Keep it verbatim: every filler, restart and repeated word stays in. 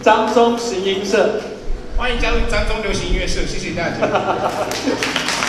张中行音社。 欢迎加入张中流行音乐社，谢谢大家。